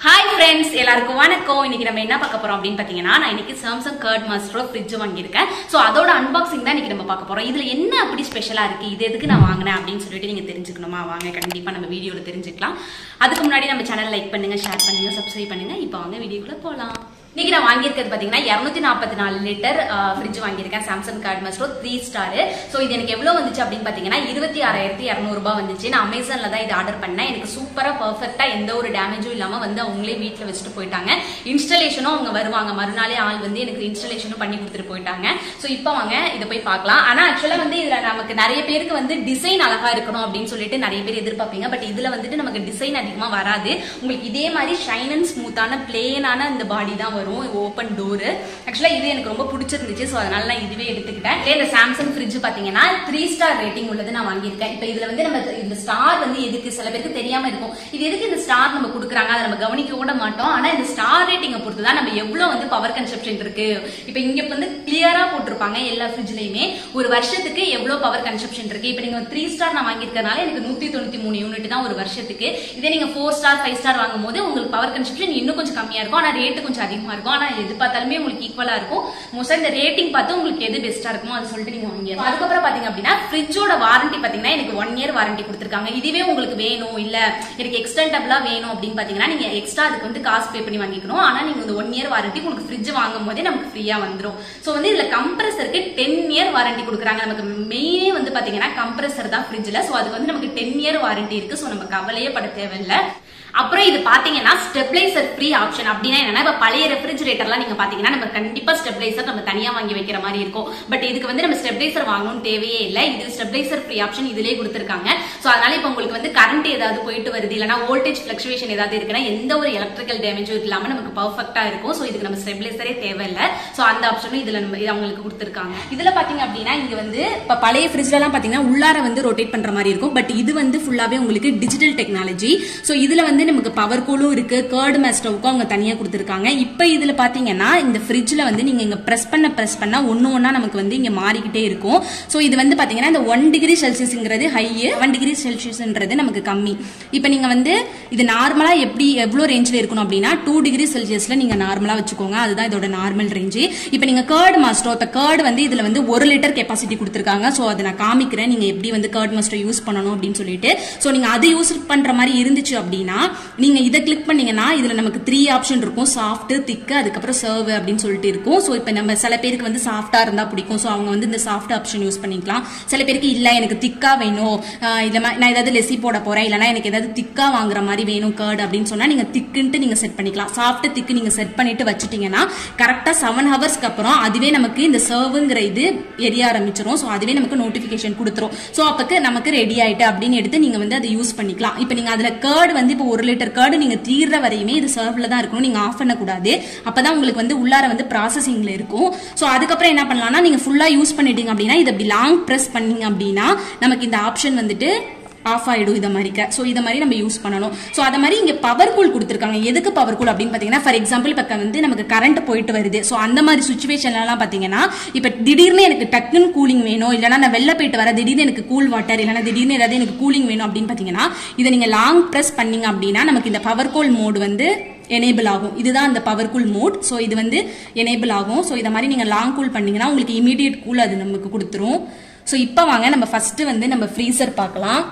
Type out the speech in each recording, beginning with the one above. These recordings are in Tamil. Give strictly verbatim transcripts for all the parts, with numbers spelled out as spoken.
Hi friends, எல்லாருக்கும் வணக்கம். இன்னைக்கு நம்ம என்ன பார்க்க போறோம் அப்படினு பாத்தீங்கன்னா நான் இன்னைக்கு Samsung Curd Maestro fridge வாங்கி இருக்கேன். சோ அதோட unboxing தான் இன்னைக்கு நம்ம பார்க்க போறோம். இதுல என்ன அப்படி ஸ்பெஷலா இருக்கு? இது எதுக்கு நான் வாங்குனேன் அப்படினு சொல்லிட்டு நீங்க தெரிஞ்சுக்கணுமா? வாங்க கண்டிப்பா நம்ம வீடியோல தெரிஞ்சுக்கலாம். அதுக்கு முன்னாடி நம்ம சேனலை லைக் பண்ணுங்க, ஷேர் பண்ணுங்க, Subscribe பண்ணுங்க. இப்போ வாங்க வீடியோக்குள்ள போலாம். இன்னைக்கு நான் வாங்கி இருக்கிறது பாத்தீங்கன்னா இருநூத்தி நாற்பத்தி நாலு லிட்டர் ஃப்ரிட்ஜ் வாங்கியிருக்கேன் Samsung Curd Maestro three star. So இது எனக்கு எவ்வளவு வந்துச்சு அப்படின்னு பாத்தீங்கன்னா இருபத்தி ஆறாயிரத்தி இருநூறு ரூபாய் வந்துச்சு. நான் அமேசான்ல தான் இது ஆர்டர் பண்ணேன். எனக்கு சூப்பரா பெர்ஃபெக்ட்டா எந்த ஒரு டேமேஜும் இல்லாம வந்து அவங்களே வீட்டுல வச்சுட்டு போயிட்டாங்க. இன்ஸ்டாலேஷனும் அவங்க வருவாங்க, மறுநாளே ஆள் வந்து எனக்கு இன்ஸ்டாலேஷனும் பண்ணி கொடுத்துட்டு போயிட்டாங்க. சோ இப்போ வாங்க இதை போய் பார்க்கலாம். ஆனா ஆக்சுவலா வந்து இதுல நமக்கு நிறைய பேருக்கு வந்து டிசைன் அழகா இருக்கணும் அப்படின்னு சொல்லிட்டு நிறைய பேர் எதிர்பார்ப்பீங்க. பட் இதுல வந்துட்டு நமக்கு டிசைன் அதிகமா வராது. உங்களுக்கு இதே மாதிரி ஷைன் அண்ட் ஸ்மூத்தான பிளேனான இந்த பாடி தான் ஓபன் டோர். ஆக்சுவலா இது எனக்கு ரொம்ப பிடிச்சிருந்துச்சு. சோ அதனால நான் இதுவே எடுத்துக்கிட்டேன். இந்த சாம்சங் ஃப்ரிட்ஜ் பாத்தீங்கன்னா த்ரீ ஸ்டார் ரேட்டிங் உள்ளது நான் வாங்கியிருக்கேன். இப்போ இதுல வந்து நம்ம இந்த ஸ்டார் வந்து எதுக்கு சில பேருக்கு தெரியாம இருக்கும். இது எதுக்கு இந்த ஸ்டார் நம்ம கொடுக்குறாங்க அதை நம்ம கவனிக்க கூட மாட்டோம். ஆனா இந்த ஸ்டார் ரேட்டிங்கை பொறுத்து தான் நம்ம எவ்வளவு வந்து பவர் கன்சப்ஷன் இருக்கு. இப்போ இங்க வந்து கிளியரா போட்டிருப்பாங்க எல்லா ஃப்ரிட்ஜ்லயுமே ஒரு வருஷத்துக்கு எவ்வளவு பவர் கன்சப்ஷன் இருக்கு. இப்போ நீங்க த்ரீ ஸ்டார் நான் வாங்கியிருக்கனால எனக்கு நூத்தி தொண்ணூத்தி மூணு யூனிட் தான் ஒரு வருஷத்துக்கு. இதே நீங்க ஃபோர் ஸ்டார் ஃபைவ் ஸ்டார் வாங்கும் போது உங்களுக்கு பவர் கன்சப்ஷன் இன்னும் கொஞ்சம் கம்மியா இருக்கும். ஆனா ரேட்டு கொஞ்சம் அதிகமா இருக்கும். ஆனா எது பார்த்தாலுமே உங்களுக்கு ஈக்குவலா இருக்கும். மோஸ்டா இந்த ரேட்டிங் பார்த்து உங்களுக்கு எது பெஸ்டா இருக்குமோ அது சொல்லிட்டு நீங்க வாங்கிடலாம். அதுக்கப்புறம் பாத்தீங்க அப்படின்னா ஃப்ரிட்ஜோட வாரண்டி பாத்தீங்கன்னா எனக்கு ஒன் இயர் வாரண்டி கொடுத்திருக்காங்க. இதுவே உங்களுக்கு வேணும் இல்ல எனக்கு எக்ஸ்டெண்டபிளா வேணும் அப்படின்னு பாத்தீங்கன்னா நீங்க எக்ஸ்ட்ரா அதுக்கு வந்து காசு பே பண்ணி வாங்கிக்கணும். ஆனா நீங்க இந்த ஒன் இயர் வாரண்டி உங்களுக்கு ஃப்ரிட்ஜ் வாங்கும் போதே நமக்கு ஃப்ரீயா வந்துடும். சோ வந்து இதுல கம்ப்ரஸருக்கு டென் இயர் வாரண்டி கொடுக்குறாங்க. நமக்கு மெயினே வந்து பாத்தீங்கன்னா கம்ப்ரஸர் தான் ஃப்ரிட்ஜ்ல. சோ அதுக்கு வந்து நமக்கு டென் இயர் வாரண்டி இருக்கு. சோ நம்ம கவலையே பட தேவையில்லை. அப்புறம் இது பாத்தீங்கன்னா ஸ்டெபிளைசர் ஃப்ரீ ஆப்ஷன். அப்படின்னா என்னன்னா இப்ப பழைய ரெஃப்ரிஜரேட்டர்லாம் நீங்க பாத்தீங்கன்னா நம்ம கண்டிப்பா ஸ்டெபிளைசர் நம்ம தனியா வாங்கி வைக்கிற மாதிரி இருக்கும். பட் இதுக்கு வந்து நம்ம ஸ்டெபிளைசர் வாங்கணும்னு தேவையே இல்லை. இது ஸ்டெபிளைசர் ஃப்ரீ ஆப்ஷன் இதுலயே கொடுத்திருக்காங்க. சோ அதனால இப்ப உங்களுக்கு வந்து கரண்ட் ஏதாவது போயிட்டு வருது இல்லனா வோல்டேஜ் பிளக்சுவேஷன் ஏதாவது இருக்குன்னா எந்த ஒரு எலக்ட்ரிக்கல் டேமேஜும் இல்லாம நமக்கு பர்ஃபெக்ட்டா இருக்கும். சோ இதுக்கு நம்ம ஸ்டெபிளைசரே தேவையில்லை. சோ அந்த ஆப்ஷனும் இதுல நம்ம அவங்களுக்கு கொடுத்திருக்காங்க. இதுல பாத்தீங்க அப்படின்னா இங்க வந்து இப்ப பழைய ஃப்ரிட்ஜ்ல எல்லாம் பாத்தீங்கன்னா உள்ளார வந்து ரொட்டேட் பண்ற மாதிரி இருக்கும். பட் இது வந்து ஃபுல்லாவே உங்களுக்கு டிஜிட்டல் டெக்னாலஜி. சோ இதுல வந்து நமக்கு பவர் கூலும் இருக்கு. கர்ட் மாஸ்டருக்கும் அவங்க தனியா கொடுத்திருக்காங்க. இப்போ இதுல பாத்தீங்கன்னா இந்த ஃப்ரிட்ஜ்ல வந்து நீங்க இங்க பிரஸ் பண்ண பிரஸ் பண்ணா ஒன்னு ஒன்னா நமக்கு வந்து இங்க மாறிக்கிட்டே இருக்கும். சோ இது வந்து பாத்தீங்கன்னா இந்த ஒன் டிகிரி செல்சியஸ்ங்கிறது ஹை, ஒன் டிகிரி செல்சியஸ்ன்றது நமக்கு கம்மி. இப்போ நீங்க வந்து இது நார்மலா எப்படி எவ்வளவு ரேஞ்ச்ல இருக்கணும் அப்படின்னா டூ டிகிரி செல்சியஸ்ல நீங்க நார்மலா வச்சுக்கோங்க. அதுதான் இதோட நார்மல் ரேஞ்ச். இப்போ நீங்க கர்ட் மாஸ்டர் இப்ப கர்ட் வந்து இதுல வந்து ஒரு லிட்டர் கெப்பாசிட்டி கொடுத்திருக்காங்க. சோ அதை நான் காமிக்கிறேன் நீங்க எப்படி வந்து கர்ட் மாஸ்டர் யூஸ் பண்ணணும் அப்படின்னு சொல்லிட்டு. சோ நீங்க அது யூஸ் பண்ற மாதிரி இருந்துச்சு அப்படின்னா நீங்க இதை கிளிக் பண்ணீங்கன்னா இதுல நமக்கு த்ரீ ஆப்ஷன் இருக்கும். சாஃப்ட், திக், அதுக்கப்புறம் சர்வ் அப்படின்னு சொல்லிட்டு இருக்கும். சோ இப்போ நம்ம சில பேருக்கு வந்து சாஃப்டா இருந்தா பிடிக்கும். சோ அவங்க வந்து இந்த சாஃப்ட் ஆப்ஷன் யூஸ் பண்ணிக்கலாம். சில பேருக்கு இல்ல எனக்கு திக்கா வேணும், இல்ல நான் ஏதாவது லெசி போட போறேன் இல்லனா எனக்கு ஏதாவது திக்கா வாங்குற மாதிரி வேணும் கர்ட் அப்படின்னு சொன்னா நீங்க திக்குன்ட்டு நீங்க செட் பண்ணிக்கலாம். சாஃப்ட், திக்கு நீங்க செட் பண்ணிட்டு வச்சுட்டீங்கன்னா கரெக்டா செவன் ஹவர்ஸ்க்கு அப்புறம் அதுவே நமக்கு இந்த சர்வ்ங்கிற இது எரிய ஆரம்பிச்சிடும். சோ அதுவே நமக்கு நோட்டிபிகேஷன் கொடுத்துரும். சோ அப்பக்கு நமக்கு ரெடி ஆயிட்டு அப்படின்னு எடுத்து நீங்க வந்து அதை யூஸ் பண்ணிக்கலாம். இப்போ நீங்க அதுல கர்ட் வந்து இப்போ ஒரு லிட்டர் கர்ட் நீங்க தீர்ற வரையுமே இது சர்வ்ல தான் இருக்கணும். நீங்க ஆஃப் பண்ண கூடாது. அப்பதான் உங்களுக்கு வந்து உள்ளார வந்து ப்ராசஸிங்ல இருக்கும். சோ அதுக்கப்புறம் என்ன பண்ணலாம்னா நீங்க ஃபுல்லா யூஸ் பண்ணிட்டீங்க அப்படின்னா இதை இப்படி லாங் பிரஸ் பண்ணீங்க அப்படின்னா நமக்கு இந்த ஆப்ஷன் வந்துட்டு ஆஃப் ஆயிடும். இதை மாதிரி சோ இதை மாதிரி நம்ம யூஸ் பண்ணணும். சோ அத மாதிரி இங்க பவர் கூல் கொடுத்திருக்காங்க. எதுக்கு பவர் கூல் அப்படின்னு பாத்தீங்கன்னா ஃபார் எக்ஸாம்பிள் இப்ப வந்து நமக்கு கரண்ட் போயிட்டு வருது. சோ அந்த மாதிரி சுச்சுவேஷன்ல எல்லாம் பாத்தீங்கன்னா இப்ப திடீர்னு எனக்கு டக்குன்னு கூலிங் வேணும் இல்லனா நான் வெளில போயிட்டு வர திடீர்னு எனக்கு கூல் வாட்டர் இல்லனா திடீர்னு ஏதாவது எனக்கு கூலிங் வேணும் அப்படின்னு பாத்தீங்கன்னா இதை நீங்க லாங் பிரஸ் பண்ணீங்க அப்படின்னா நமக்கு இந்த பவர் கூல் மோட் வந்து எனேபிள் ஆகும். இதுதான் அந்த பவர் கூல் மோட். சோ இது வந்து எனேபிள் ஆகும். சோ இத மாதிரி நீங்க லாங் கூல் பண்ணீங்கன்னா உங்களுக்கு இமிடியேட் கூல் அது நமக்கு கொடுத்துரும். சோ இப்போ வாங்க நம்ம ஃபர்ஸ்ட் வந்து நம்ம ஃப்ரீசர் பார்க்கலாம்.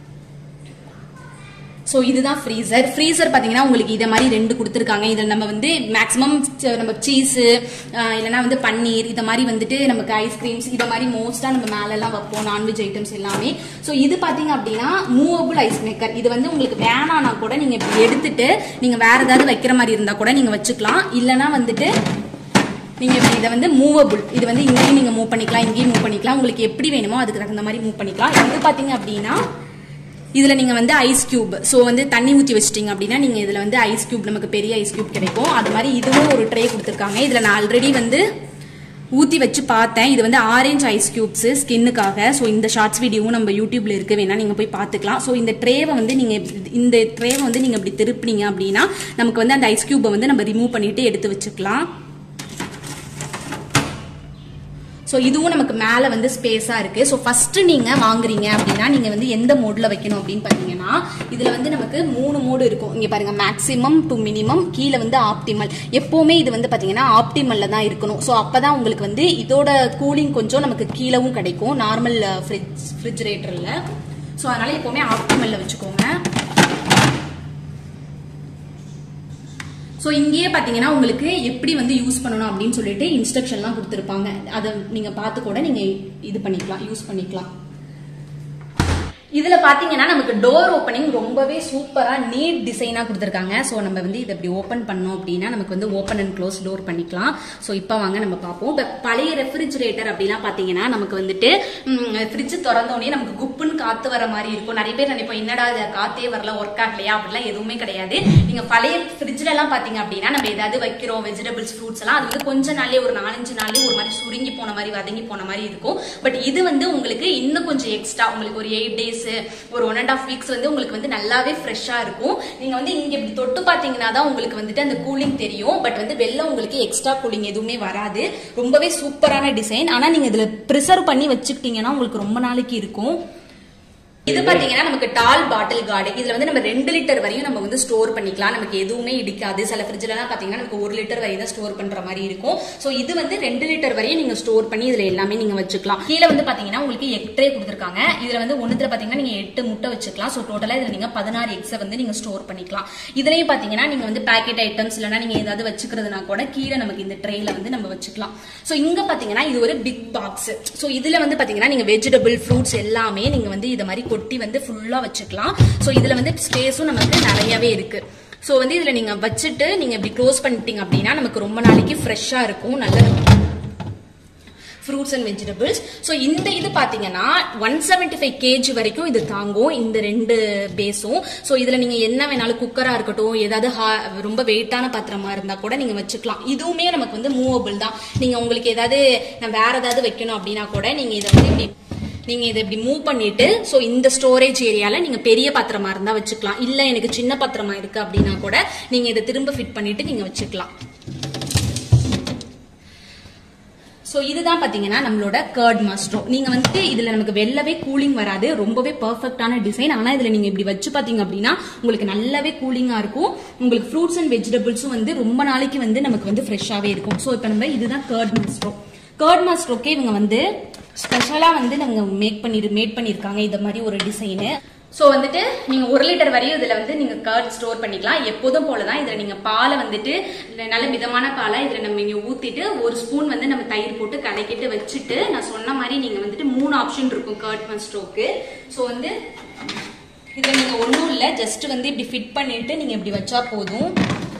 சோ இதுதான் ஃப்ரீசர். ஃப்ரீசர் பாத்தீங்கன்னா உங்களுக்கு இத மாதிரி ரெண்டு கொடுத்திருக்காங்க. இதுல நம்ம வந்து மேக்ஸிமம் நம்ம சீஸ் இல்லனா வந்து பன்னீர் இத மாதிரி வந்துட்டு நமக்கு ஐஸ்கிரீம்ஸ் இத மாதிரி மோஸ்டா நம்ம மேல எல்லாம் வைப்போம் நான்வெஜ் ஐட்டம்ஸ் எல்லாமே. சோ இது பாத்தீங்க அப்படின்னா மூவபிள் ஐஸ் மேக்கர். இது வந்து உங்களுக்கு வேணானா கூட நீங்க இப்படி எடுத்துட்டு நீங்க வேற ஏதாவது வைக்கிற மாதிரி இருந்தா கூட நீங்க வச்சுக்கலாம். இல்லனா வந்துட்டு நீங்க இதை வந்து மூவபிள் இது வந்து இங்கேயும் நீங்க மூவ் பண்ணிக்கலாம், இங்கேயும் மூவ் பண்ணிக்கலாம். உங்களுக்கு எப்படி வேணுமோ அதுக்கு தகுந்த மாதிரி மூவ் பண்ணிக்கலாம். இது பாத்தீங்க அப்படின்னா இதுல நீங்க வந்து ஐஸ் கியூப் சோ வந்து தண்ணி ஊத்தி வச்சிட்டீங்க அப்படின்னா நீங்க இதுல வந்து ஐஸ் கியூப் நமக்கு பெரிய ஐஸ் கியூப் கிடைக்கும். அது மாதிரி இதுவும் ஒரு ட்ரே கொடுத்திருக்காங்க. இதுல நான் ஆல்ரெடி வந்து ஊத்தி வச்சு பார்த்தேன். இது வந்து ஆரஞ்சு ஐஸ் கியூப்ஸ் ஸ்கின்னுக்காக. சோ இந்த ஷார்ட்ஸ் வீடியோவும் நம்ம யூடியூப்ல இருக்கு, வேணா நீங்க போய் பாத்துக்கலாம். சோ இந்த ட்ரேவை வந்து நீங்க இந்த ட்ரேவை வந்து நீங்க இப்படி திருப்பினீங்க அப்படின்னா நமக்கு வந்து அந்த ஐஸ் கியூபை வந்து நம்ம ரிமூவ் பண்ணிட்டு எடுத்து வச்சுக்கலாம். ஸோ இதுவும் நமக்கு மேலே வந்து ஸ்பேஸாக இருக்கு. ஸோ ஃபர்ஸ்ட் நீங்க வாங்குறீங்க அப்படின்னா நீங்க வந்து எந்த மோட்ல வைக்கணும் அப்படின்னு பார்த்தீங்கன்னா இதுல வந்து நமக்கு மூணு மோடு இருக்கும். இங்க பாருங்க, மேக்ஸிமம் டு மினிமம், கீழே வந்து ஆப்டிமல். எப்பவுமே இது வந்து பாத்தீங்கன்னா ஆப்டிமல்ல தான் இருக்கணும். ஸோ அப்பதான் உங்களுக்கு வந்து இதோட கூலிங் கொஞ்சம் நமக்கு கீழவும் கிடைக்கும் நார்மல் ஃப்ரிட்ஜ் ஃப்ரிட்ஜரேட்டர்ல. ஸோ அதனால எப்பவுமே ஆப்டிமல்ல வச்சுக்கோங்க. ஸோ இங்கேயே பார்த்தீங்கன்னா உங்களுக்கு எப்படி வந்து யூஸ் பண்ணணும் அப்படின்னு சொல்லிட்டு இன்ஸ்ட்ரக்ஷன்லாம் கொடுத்துருப்பாங்க. அதை நீங்க பார்த்து கூட நீங்க இது பண்ணிக்கலாம், யூஸ் பண்ணிக்கலாம். இதுல பாத்தீங்கன்னா நமக்கு டோர் ஓப்பனிங் ரொம்பவே சூப்பரா நீட் டிசைனா கொடுத்துருக்காங்க. ஸோ நம்ம வந்து இதை இப்படி ஓப்பன் பண்ணோம் அப்படின்னா நமக்கு வந்து ஓப்பன் அண்ட் க்ளோஸ் டோர் பண்ணிக்கலாம். ஸோ இப்போ வாங்க நம்ம பார்ப்போம். இப்போ பழைய ரெஃப்ரிஜரேட்டர் அப்படிலாம் பாத்தீங்கன்னா நமக்கு வந்துட்டு ஃப்ரிட்ஜ் திறந்தோடனே நமக்கு குப்புன்னு காத்து வர மாதிரி இருக்கும். நிறைய பேர் நினைப்போம் என்னடா இது காத்தே வரல, ஒர்க் ஆகலையா, அப்படிலாம் எதுவுமே கிடையாது. நீங்க பழைய ஃப்ரிட்ஜ்ல எல்லாம் பாத்தீங்க அப்படின்னா நம்ம ஏதாவது வைக்கிறோம் வெஜிடபிள்ஸ் ஃப்ரூட்ஸ் எல்லாம், அது வந்து கொஞ்ச நாளே ஒரு நாலஞ்சு நாளே ஒரு மாதிரி சுருங்கி போன மாதிரி வதங்கி போன மாதிரி இருக்கும். பட் இது வந்து உங்களுக்கு இன்னும் கொஞ்சம் எக்ஸ்ட்ரா உங்களுக்கு ஒரு எயிட் டேஸ் ஒரு ஒன் அண்ட் ஆஃப் வீக்ஸ் வந்து உங்களுக்கு வந்து நல்லாவே ஃப்ரெஷ்ஷா இருக்கும். நீங்க வந்து இங்க இப்படி தொட்டு பாத்தீங்கன்னா தான் உங்களுக்கு வந்துட்டு அந்த கூலிங் தெரியும். பட் வந்து வெளில உங்களுக்கு எக்ஸ்ட்ரா கூலிங் எதுவுமே வராது. ரொம்பவே சூப்பரான டிசைன். ஆனா நீங்க இதுல ப்ரிசர்வ் பண்ணி வச்சுக்கிட்டீங்கன்னா உங்களுக்கு ரொம்ப நாளைக்கு இருக்கும். இது பாத்தீங்கன்னா நமக்கு டால் பாட்டில் கார்டு. இதுல வந்து நம்ம ரெண்டு லிட்டர் வரையும் நம்ம வந்து ஸ்டோர் பண்ணிக்கலாம். நமக்கு எதுவுமே இடிக்காது. சில ஃப்ரிட்ஜ்ல எல்லாம் பாத்தீங்கன்னா நமக்கு ஒரு லிட்டர் வரையும் தான் ஸ்டோர் பண்ற மாதிரி இருக்கும். சோ இது வந்து ரெண்டு லிட்டர் வரையும் நீங்க ஸ்டோர் பண்ணி இதுல எல்லாமே நீங்க வச்சுக்கலாம். கீழே வந்து பாத்தீங்கன்னா உங்களுக்கு எக் ட்ரே கொடுத்துருக்காங்க. இதுல வந்து ஒண்ணுத்துல பாத்தீங்கன்னா நீங்க எட்டு முட்டை வச்சுக்கலாம். சோ டோட்டலா இதுல நீங்க பதினாறு எக்ஸை வந்து நீங்க ஸ்டோர் பண்ணிக்கலாம். இதுலயும் பாத்தீங்கன்னா நீங்க வந்து பேக்கெட் ஐட்டம்ஸ் இல்லைன்னா நீங்க ஏதாவது வச்சுக்கிறதுனா கூட கீழே நமக்கு இந்த ட்ரேல வந்து நம்ம வச்சுக்கலாம். சோ இங்க பாத்தீங்கன்னா இது ஒரு பிக் பாக்ஸ். சோ இதுல வந்து பாத்தீங்கன்னா நீங்க வெஜிடபிள் ஃப்ரூட்ஸ் எல்லாமே நீங்க வந்து இத மாதிரி கொட்டி வந்து ஃபுல்லா வச்சுக்கலாம். சோ இதுல வந்து ஸ்பேஸும் நமக்கு நிறையவே இருக்கு. சோ வந்து இதுல நீங்க வச்சுட்டு நீங்க இப்படி க்ளோஸ் பண்ணிட்டீங்க அப்படின்னா நமக்கு ரொம்ப நாளைக்கு ஃப்ரெஷ்ஷா இருக்கும். நல்ல ஃப்ரூட்ஸ் அண்ட் வெஜிடபிள்ஸ். ஸோ இந்த இது பாத்தீங்கன்னா ஒன் செவன்டி ஃபைவ் கேஜி வரைக்கும் இது தாங்கும் இந்த ரெண்டு பேஸும். ஸோ இதுல நீங்க என்ன வேணாலும் குக்கரா இருக்கட்டும், ஏதாவது ரொம்ப வெயிட்டான பாத்திரமா இருந்தா கூட நீங்க வச்சுக்கலாம். இதுவுமே நமக்கு வந்து மூவபிள் தான். நீங்க உங்களுக்கு ஏதாவது நான் வேற ஏதாவது வைக்கணும் அப்படின்னா கூட நீங்க இதை வந்து இப்படி நீங்க இதை இப்படி மூவ் பண்ணிட்டு சோ இந்த ஸ்டோரேஜ் ஏரியால நீங்க பெரிய பாத்திரமா இருந்தா வச்சுக்கலாம். இல்ல எனக்கு சின்ன பாத்திரமா இருக்கு அப்படின்னா கூட நீங்க இதை திரும்ப ஃபிட் பண்ணிட்டு நீங்க வச்சுக்கலாம். சோ இதுதான் பாத்தீங்கன்னா நம்மளோட கர்ட் மாஸ்ட்ரோ. நீங்க வந்துட்டு இதுல நமக்கு வெள்ளவே கூலிங் வராது. ரொம்பவே பெர்ஃபெக்டான டிசைன். ஆனா இதுல நீங்க இப்படி வச்சு பாத்தீங்க அப்படின்னா உங்களுக்கு நல்லாவே கூலிங்கா இருக்கும். உங்களுக்கு ஃப்ரூட்ஸ் அண்ட் வெஜிடபிள்ஸும் வந்து ரொம்ப நாளைக்கு வந்து நமக்கு வந்து ஃப்ரெஷ்ஷாவே இருக்கும். சோ இப்ப நம்ம இதுதான் கர்ட் மாஸ்ட்ரோ. கர்ட் மாஸ்ட்ரோக்கே இவங்க வந்து ஸ்பெஷலா வந்து நாங்க மேக் பண்ணி மேட் பண்ணிருக்காங்க இந்த மாதிரி ஒரு டிசைனு. சோ வந்துட்டு நீங்க ஒரு லிட்டர் வரையும் இதுல வந்து நீங்க கர்ட் ஸ்டோர் பண்ணிக்கலாம். எப்போதும் போலதான் இதுல நீங்க பாலை வந்துட்டு நல்ல மிதமான பாலை இதுல நம்ம இங்க ஊத்திட்டு ஒரு ஸ்பூன் வந்து நம்ம தயிர் போட்டு கலக்கிட்டு வச்சுட்டு நான் சொன்ன மாதிரி நீங்க வந்துட்டு மூணு ஆப்ஷன் இருக்கும் கர்ட் மாஸ்ட்ரோக்கு. சோ வந்து இதுல நீங்க ஒன்னும் இல்ல, ஜஸ்ட் வந்து இப்படி ஃபிட் பண்ணிட்டு நீங்க இப்படி வச்சா போதும்.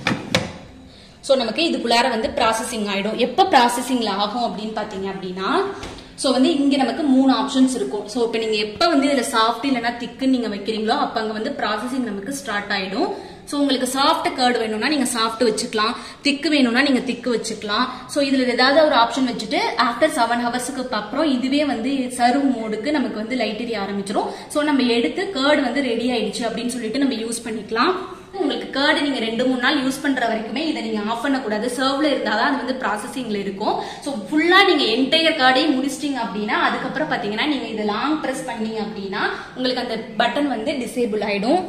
சோ நமக்கு இதுக்குள்ளார வந்து ப்ராசஸிங் ஆயிடும். எப்ப ப்ராசஸிங்ல ஆகும் அப்படின்னு பாத்தீங்க அப்படின்னா சோ வந்து இங்க நமக்கு மூணு ஆப்ஷன்ஸ் இருக்கும். சோ இப்ப நீங்க எப்ப வந்து இதுல சாஃப்ட் இல்லைன்னா திக்குன்னு நீங்க வைக்கிறீங்களோ அப்ப அங்க வந்து ப்ராசஸிங் நமக்கு ஸ்டார்ட் ஆயிடும். சோ உங்களுக்கு சாஃப்ட் கர்ட் வேணும்னா நீங்க சாஃப்ட் வச்சுக்கலாம், திக்கு வேணும்னா நீங்க திக்கு வச்சுக்கலாம். சோ இதுல ஏதாவது ஒரு ஆப்ஷன் வச்சுட்டு ஆஃப்டர் செவன் ஹவர்ஸ்க்கு அப்புறம் இதுவே வந்து சர்வ் மோடுக்கு நமக்கு வந்து லைட் எரிய ஆரம்பிச்சிடும். சோ நம்ம எடுத்து கர்ட் வந்து ரெடி ஆயிடுச்சு அப்படின்னு சொல்லிட்டு நம்ம யூஸ் பண்ணிக்கலாம். உங்களுக்கு கர்டு நீங்க ரெண்டு மூணு நாள் யூஸ் பண்ற வரைக்குமே இதை நீங்க ஆஃப் பண்ண கூடாது. சர்வ்ல இருந்தாதான் அது வந்து ப்ராசஸிங்ல இருக்கும். சோ ஃபுல்லா நீங்க என்டையர் கர்டையும் முடிச்சிட்டீங்க அப்படின்னா அதுக்கப்புறம் பாத்தீங்கன்னா நீங்க இதை லாங் பிரஸ் பண்ணீங்க அப்படின்னா உங்களுக்கு அந்த பட்டன் வந்து டிசேபிள் ஆயிடும்.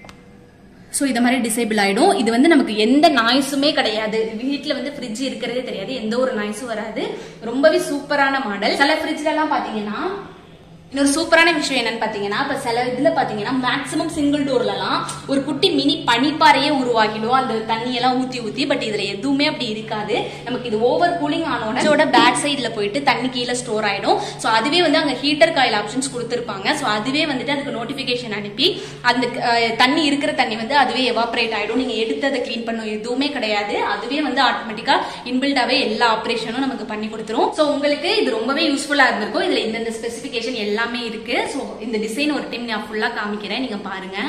சோ இத மாதிரி டிசேபிள் ஆயிடும். இது வந்து நமக்கு எந்த நாய்ஸுமே கிடையாது. வீட்டுல வந்து ஃப்ரிட்ஜ் இருக்கிறதே தெரியாது, எந்த ஒரு நாய்ஸும் வராது. ரொம்பவே சூப்பரான மாடல். சில ஃப்ரிட்ஜ்ல எல்லாம் பாத்தீங்கன்னா இன்னொரு சூப்பரான விஷயம் என்னன்னு பாத்தீங்கன்னா இப்ப சில இதுல பாத்தீங்கன்னா மேக்ஸிமம் சிங்கிள் டோர்ல எல்லாம் ஒரு குட்டி மினி பனிப்பாறையே உருவாகிடும் அந்த தண்ணி எல்லாம் ஊத்தி ஊத்தி. பட் இதுல எதுவுமே அப்படி இருக்காது. நமக்கு இது ஓவர் கூலிங் ஆனோட பேக் சைட்ல போயிட்டு தண்ணி கீழே ஸ்டோர் ஆயிடும். சோ அதுவே வந்து அங்க ஹீட்டர் காயில் ஆப்ஷன்ஸ் கொடுத்திருப்பாங்க. சோ அதுவே வந்துட்டு அதுக்கு நோட்டிபிகேஷன் அனுப்பி அந்த தண்ணி இருக்கிற தண்ணி வந்து அதுவே எவாபரேட் ஆயிடும். நீங்க எடுத்து அதை கிளீன் பண்ணும் எதுவுமே கிடையாது. அதுவே வந்து ஆட்டோமேட்டிக்கா இன்பில்டாவே எல்லா ஆப்ரேஷனும் நமக்கு பண்ணி கொடுத்துரும். சோ உங்களுக்கு இது ரொம்பவே யூஸ்ஃபுல்லா இருந்திருக்கும். இதுல இந்த ஸ்பெசிபிகேஷன் எல்லாமே இருக்கு. சோ இந்த டிசைன் ஒரு டைம் நான் ஃபுல்லா காமிக்கிறேன், நீங்க பாருங்க.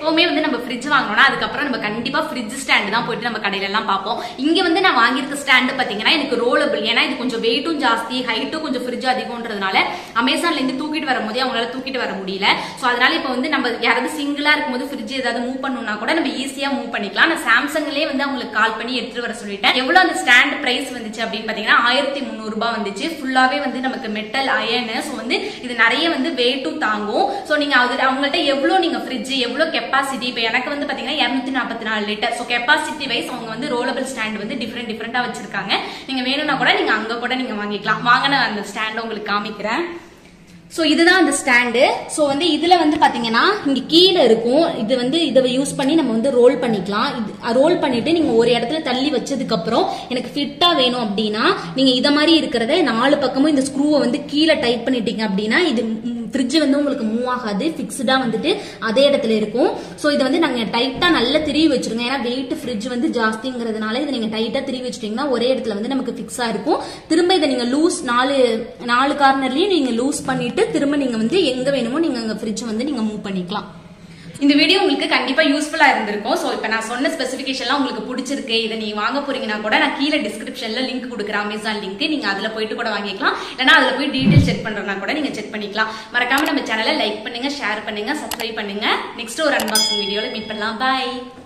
எப்பவுமே வந்து நம்ம ஃப்ரிட்ஜ் வாங்கணும்னா அதுக்கப்புறம் நம்ம கண்டிப்பா ஃப்ரிட்ஜ் ஸ்டாண்ட் தான் போயிட்டு நம்ம கடையில எல்லாம் பார்ப்போம். இங்க வந்து நான் வாங்கியிருக்க ஸ்டாண்ட் பாத்தீங்கன்னா எனக்கு ரோலபிள், ஏன்னா இது கொஞ்சம் வெயிட்டும் ஜாஸ்தி, ஹைட்டும் கொஞ்சம் ஃப்ரிட்ஜ் அதிகம்ன்றதுனால அமேசான்ல இருந்து தூக்கிட்டு வரும்போது அவங்களால தூக்கிட்டு வர முடியல. சோ அதனால இப்ப வந்து நம்ம யாராவது சிங்கிளா இருக்கும்போது ஃப்ரிட்ஜ் ஏதாவது மூவ் பண்ணணும்னா கூட நம்ம ஈஸியா மூவ் பண்ணிக்கலாம். நான் சாம்சங்லயே வந்து அவங்களுக்கு கால் பண்ணி எடுத்துட்டு வர சொல்லிட்டேன். எவ்வளவு அந்த ஸ்டாண்ட் பிரைஸ் வந்துச்சு அப்படின்னு பாத்தீங்கன்னா ஆயிரத்தி முந்நூறு ரூபாய் வந்துச்சு. ஃபுல்லாவே வந்து நமக்கு மெட்டல் அயன். சோ வந்து இது நிறைய வந்து வெயிட்டும் தாங்கும். சோ நீங்க அவங்கள்ட்ட எவ்வளவு நீங்க ஃப்ரிட்ஜ் எவ்வளவு கெப்பாசிட்டி, இப்ப எனக்கு வந்து பாத்தீங்கன்னா இருநூத்தி நாற்பத்தி நாலு லிட்டர். சோ கெப்பாசிட்டி வைஸ் அவங்க வந்து ரோலபிள் ஸ்டாண்ட் வந்து டிஃபரெண்ட் டிஃபரெண்டா வச்சிருக்காங்க. நீங்க வேணும்னா கூட நீங்க அங்க கூட நீங்க வாங்கிக்கலாம். வாங்க நான் அந்த ஸ்டாண்ட் உங்களுக்கு காமிக்கிறேன். சோ இதுதான் அந்த ஸ்டாண்டு. சோ வந்து இதுல வந்து பாத்தீங்கன்னா இங்க கீழே இருக்கும். இது வந்து இதை யூஸ் பண்ணி நம்ம வந்து ரோல் பண்ணிக்கலாம். ரோல் பண்ணிட்டு நீங்க ஒரு இடத்துல தள்ளி வச்சதுக்கு அப்புறம் எனக்கு ஃபிட்டா வேணும் அப்படின்னா நீங்க இத மாதிரி இருக்கிறத நாலு பக்கமும் இந்த ஸ்க்ரூவை வந்து கீழே டைட் பண்ணிட்டீங்க அப்படின்னா இது ஃப்ரிட்ஜ் வந்து உங்களுக்கு மூவ் ஆகாது, பிக்ஸ்டா வந்துட்டு அதே இடத்துல இருக்கும். சோ இதை வந்து நாங்க டைட்டா நல்லா திருவி வச்சிருங்க. ஏன்னா வெயிட் ஃப்ரிட்ஜ் வந்து ஜாஸ்திங்கிறதுனால இதை நீங்க டைட்டா திருவி வச்சிட்டீங்கன்னா ஒரே இடத்துல வந்து நமக்கு பிக்ஸா இருக்கும். திரும்ப இதை நீங்க லூஸ் நாலு நாலு கார்னர்லயும் நீங்க லூஸ் பண்ணிட்டு திரும்ப நீங்க வந்து எங்க வேணுமோ நீங்க அங்க ஃப்ரிட்ஜ் வந்து நீங்க மூவ் பண்ணிக்கலாம். இந்த வீடியோ உங்களுக்கு கண்டிப்பா யூஸ்ஃபுல்லா இருந்திருக்கும். சோ இப்போ நான் சொன்ன ஸ்பெசிஃபிகேஷன்லாம் உங்களுக்கு பிடிச்சிருக்கு, இதை நீங்க வாங்க போறீங்கன்னா கூட நான் கீழே டிஸ்கிரிப்ஷன்ல லிங்க் கொடுக்குறேன், அமேசான் லிங்க். நீங்க அதுல போயிட்டு கூட வாங்கிக்கலாம். இல்லைன்னா அதுல போய் டீடைல் செக் பண்றதுனா கூட நீங்க செக் பண்ணிக்கலாம். மறக்காம நம்ம சேனலை லைக் பண்ணுங்க, ஷேர் பண்ணுங்க, சப்ஸ்கிரைப் பண்ணுங்க. நெக்ஸ்ட் ஒரு அன்பாக்சிங் வீடியோல மீட் பண்ணலாம். பாய்.